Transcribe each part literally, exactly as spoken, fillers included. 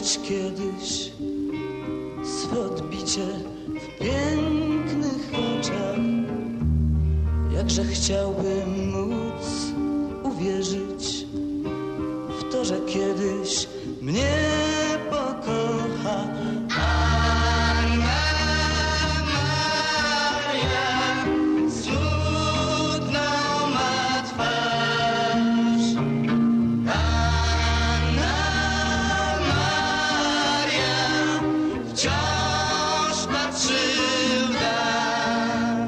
zobaczyć kiedyś swe odbicie w pięknych oczach. Jakże chciałbym móc uwierzyć w to, że kiedyś mnie pokocha. Panna Maria smutną ma twarz. Panna Maria wciąż patrzy w dal.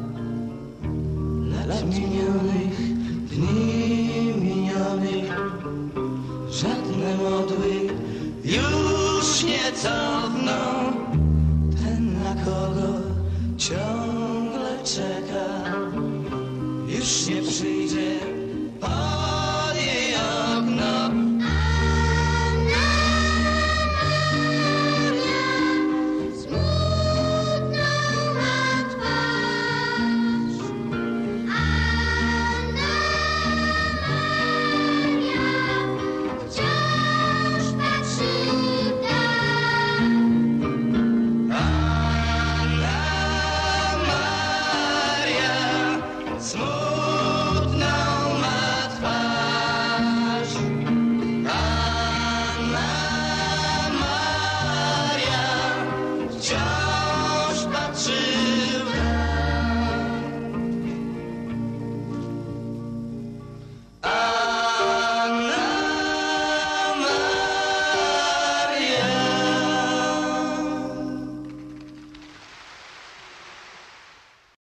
Lat minionych, dni minionych, żadne modły już nie cofną. Ten, na kogo